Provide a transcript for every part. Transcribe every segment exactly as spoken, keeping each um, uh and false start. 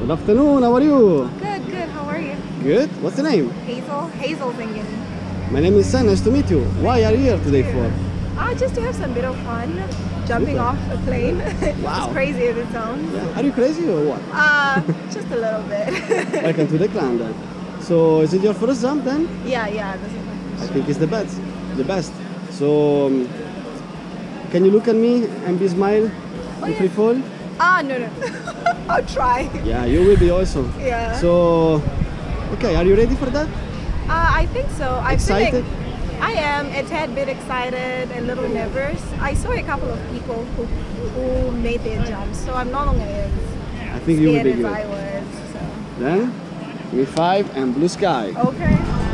Good afternoon, how are you? Good, good. How are you? Good. What's the name? Hazel. Hazel Zengeni. My name is Sam, nice to meet you. Why are you here today for? Ah, just to have some bit of fun. Jumping Super. off a plane. Wow. It's crazy on its own. Yeah. Are you crazy or what? Uh, just a little bit. Welcome to the clan then. So, is it your first jump then? yeah, yeah. This is my I first. think it's the best. The best. So, um, can you look at me and be smile Oh, in yeah. free fall? Ah, no, no. I'll try. Yeah, you will be also. Yeah. So, okay, are you ready for that? Uh, I think so. I'm Excited? feeling. I am a tad bit excited, a little nervous. I saw a couple of people who who made their jumps, so I'm no longer as I think you will scared be as good. I was. So. Then, give me five and blue sky. Okay.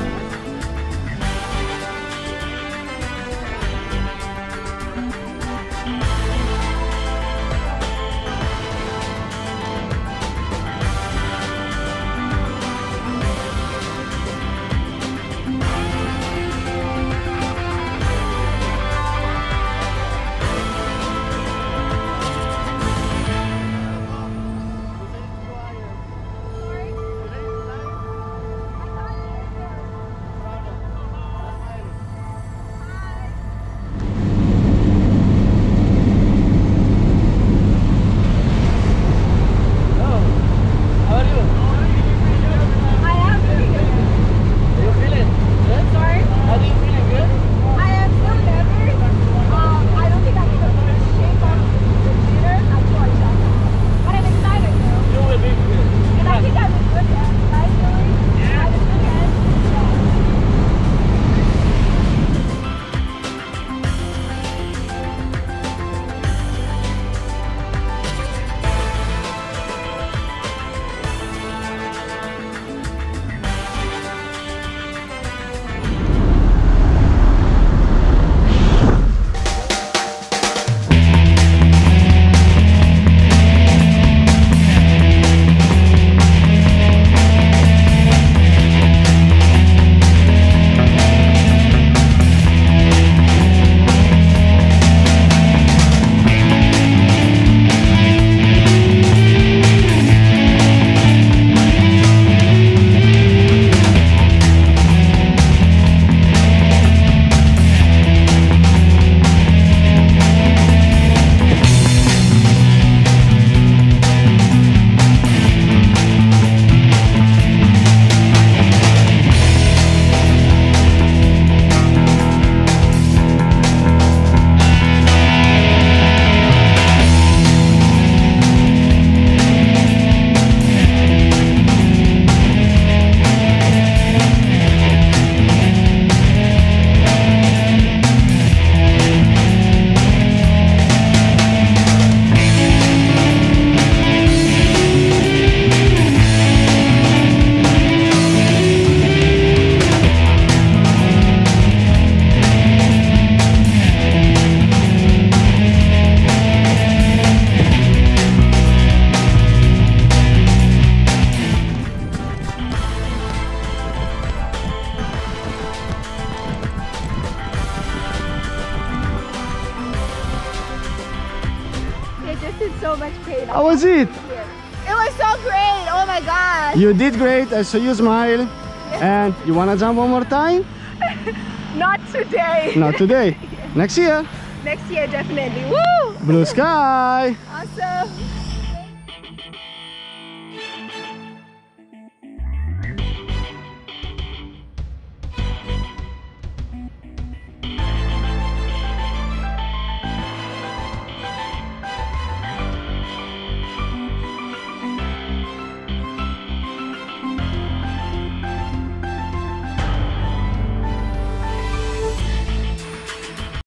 So much pain. How was it? It was so great. Oh my gosh. You did great. I saw you smile. And you wanna jump one more time? Not today. Not today. Next year. Next year, definitely. Woo! Blue sky. Awesome.